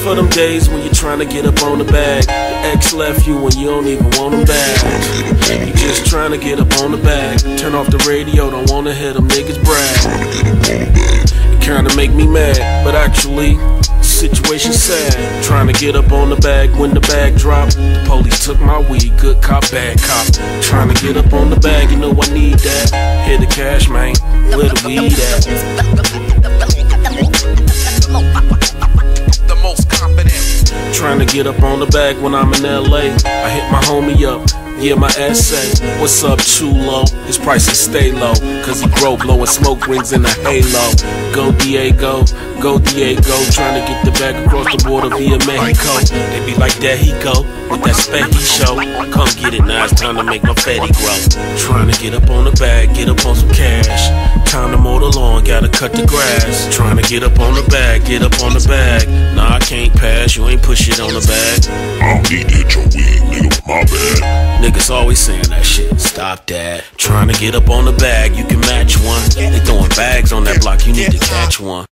for them days when you're trying to get up on the bag. Your ex left you when you don't even want them back. You just trying to get up on the bag. Turn off the radio, don't wanna hear them niggas brag. It kinda make me mad, but actually situation sad. Trying to get up on the bag when the bag dropped. The police took my weed, good cop, bad cop. Trying to get up on the bag, you know I need that. Here the cash, man, where the weed at? The most confident. Trying to get up on the bag when I'm in LA. I hit my homie up. Yeah, my ass say, what's up, Chulo? His prices stay low, cause he grow blowing smoke rings in a halo. Go Diego, go Diego, trying to get the bag across the border via Mexico. They be like, there he go, with that spec he show. Come get it, now it's time to make my fatty grow. Trying to get up on the bag, get up on some cash. Time to mow the lawn, gotta cut the grass. Trying to get up on the bag, get up on the bag. Nah, I can't pass, you ain't push it on the bag. I don't need to hit your weed, nigga, my bad. Niggas always saying that shit, stop that. Trying to get up on the bag, you can match one. They throwing bags on that block, you need to catch one.